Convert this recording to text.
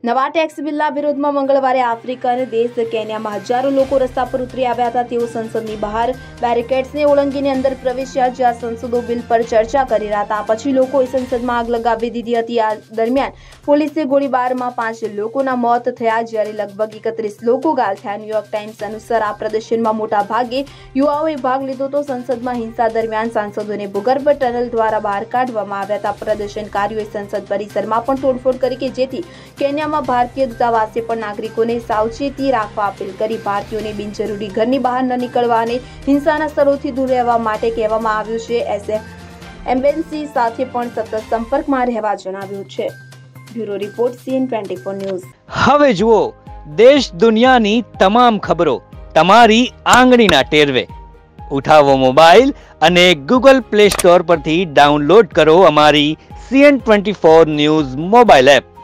નવા ટેક્સ બિલના વિરોધમાં મંગળવારે આફ્રિકન દેશ કેન્યામાં હજારો લોકો રસ્તા પર ઉતરી આવ્યા હતા। તેઓ સંસદની બહાર બેરિકેડ્સને ઓળંગીને અંદર પ્રવેશ્યા, જ્યાં સંસદો બિલ પર ચર્ચા કરી રહ્યા હતા। પછી લોકોએ સંસદમાં આગ લગાવી દીધી હતી। આ દરમિયાન પોલીસે ગોળીબારમાં 5 લોકોના મોત થયા, જ્યારે લગભગ 31 લોકો ઘાયલ થયા। ન્યૂયોર્ક ટાઈમ્સ અનુસાર આ પ્રદર્શનમાં મોટા ભાગે યુવાઓએ ભાગ લીધો હતો। સંસદમાં હિંસા દરમિયાન સાંસદોને ભૂગર્ભ ટનલ દ્વારા બહાર કાઢવામાં આવ્યા હતા। પ્રદર્શનકારીઓએ સંસદ પરિસરમાં પણ તોડફોડ કરી કે જેથી કેન્યામાં ભારતીય દૂતાવાસે પણ નાગરિકોને સાવચેતી રાખવા અપીલ કરી। ભારતીયોને બિનજરૂરી ઘરની બહાર ન નીકળવા અને હિંસાના સ્થળોથી દૂર રહેવા માટે કહેવામાં આવ્યું છે। SF એમ્બેસી સાથે પણ સતત સંપર્કમાં રહેવા જણાવ્યું છે। Bureau report CN24 news. હવે જુઓ દેશ દુનિયાની તમામ ખબરો તમારી આંગળીના ટેરવે। ઉઠાવો મોબાઈલ અને Google Play Store પરથી ડાઉનલોડ કરો અમારી CN24 ન્યૂઝ મોબાઈલ એપ।